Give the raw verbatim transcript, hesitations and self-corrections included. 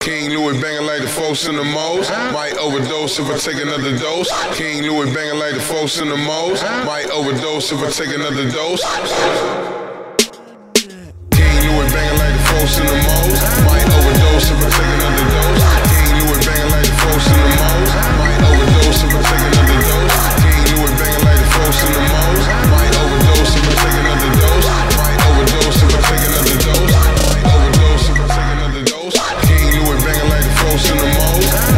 King Louis banging like the folks in the most. Might overdose if I take another dose. King Louis banging like the folks in the most. Might overdose if I take another dose. King Louis banging like the folks in the most. Might overdose if I take another dose. King Louis banging like the folks in the most. Might overdose if I take another dose. King Louis banging like the folks in the most. Might overdose if I take another dose. Might overdose if I take another dose. Might overdose if I take another dose. King Louis banging like the folks in the most.